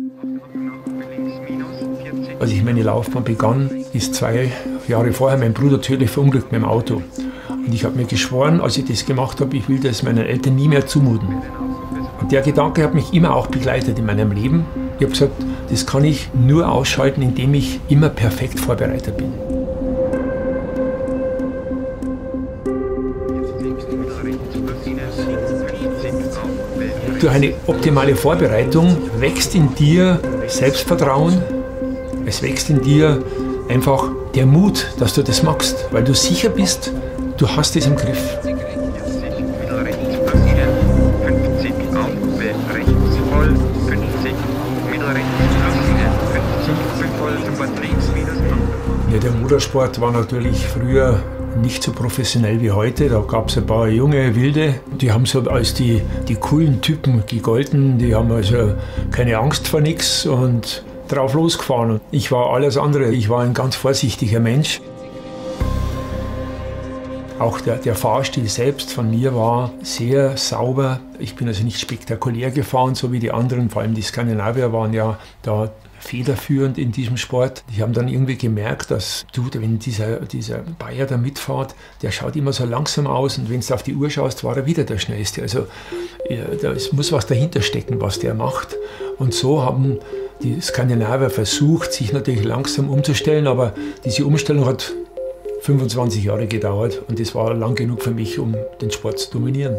Als ich meine Laufbahn begann, ist 2 Jahre vorher mein Bruder tödlich verunglückt mit dem Auto. Und ich habe mir geschworen, als ich das gemacht habe, ich will das meinen Eltern nie mehr zumuten. Und der Gedanke hat mich immer auch begleitet in meinem Leben. Ich habe gesagt, das kann ich nur ausschalten, indem ich immer perfekt vorbereitet bin. Durch eine optimale Vorbereitung wächst in dir Selbstvertrauen. Es wächst in dir einfach der Mut, dass du das machst, weil du sicher bist, du hast es im Griff. Ja, der Motorsport war natürlich früher nicht so professionell wie heute. Da gab es ein paar junge Wilde, die haben so als die coolen Typen gegolten. Die haben also keine Angst vor nichts und drauf losgefahren. Ich war alles andere. Ich war ein ganz vorsichtiger Mensch. Auch der Fahrstil selbst von mir war sehr sauber. Ich bin also nicht spektakulär gefahren, so wie die anderen. Vor allem die Skandinavier waren ja da federführend in diesem Sport. Die haben dann irgendwie gemerkt, dass wenn dieser Bayer da mitfährt, der schaut immer so langsam aus und wenn du auf die Uhr schaust, war er wieder der Schnellste. Also da muss was dahinter stecken, was der macht. Und so haben die Skandinavier versucht, sich natürlich langsam umzustellen, aber diese Umstellung hat 25 Jahre gedauert und das war lang genug für mich, um den Sport zu dominieren.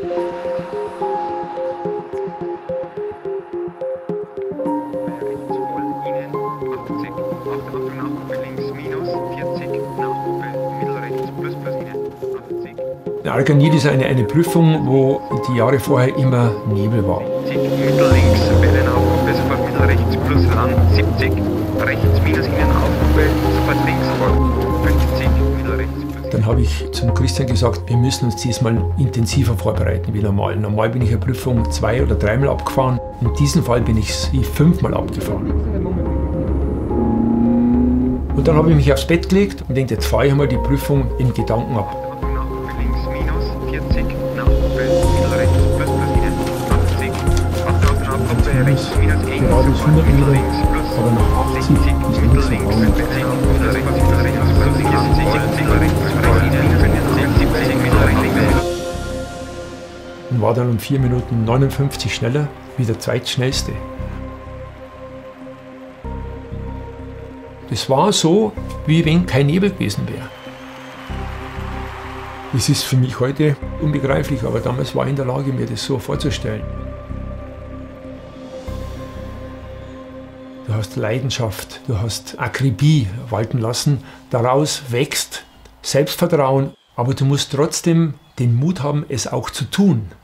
Arganid ist eine Prüfung, wo die Jahre vorher immer Nebel war. Mittel links bei der Aufgabe, sofort mittel rechts plus ran, 70, rechts minus innen Aufgabe, sofort links vor, 50, mittel rechts plus. Dann habe ich zum Christian gesagt, wir müssen uns diesmal intensiver vorbereiten wie normal. Normal bin ich eine Prüfung 2- oder 3-mal abgefahren. In diesem Fall bin ich sie 5-mal abgefahren. Und dann habe ich mich aufs Bett gelegt und denke, jetzt fahre ich einmal die Prüfung in Gedanken ab. Gerade 100 Meter, aber nach 80 ist nichts verbraucht. Und war dann um 4 Minuten 59 schneller wie der zweitschnellste. Das war so, wie wenn kein Nebel gewesen wäre. Das ist für mich heute unbegreiflich, aber damals war ich in der Lage, mir das so vorzustellen. Du hast Leidenschaft, du hast Akribie walten lassen, daraus wächst Selbstvertrauen, aber du musst trotzdem den Mut haben, es auch zu tun.